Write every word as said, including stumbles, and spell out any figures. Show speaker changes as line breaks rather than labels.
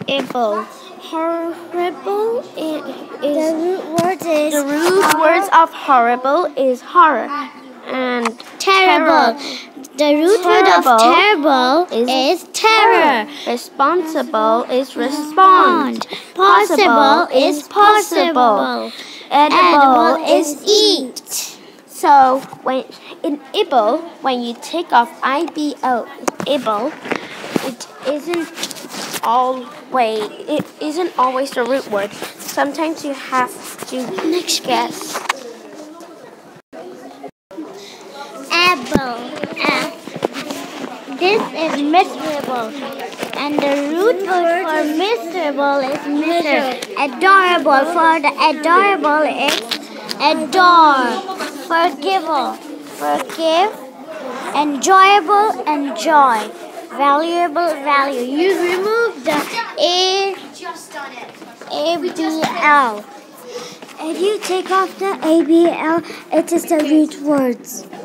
Ible. Horrible is, is
the root word is
the root
horror.
words of horrible is horror and
terrible.
Terror.
The root
terrible
word of terrible is, is terror.
Responsible is respond.
Possible is possible.
Edible,
Edible is eat.
So when in Ible, when you take off I B L, Ible, it isn't always it isn't always the root word. Sometimes you have to
Next
guess.
Able. Uh, this is miserable, and the root word for miserable is miser. Adorable for the adorable is adore. Forgivable, forgive. Enjoyable, enjoy. Valuable, value. You remove the A, A B L. If you take off the A B L, it is the root words.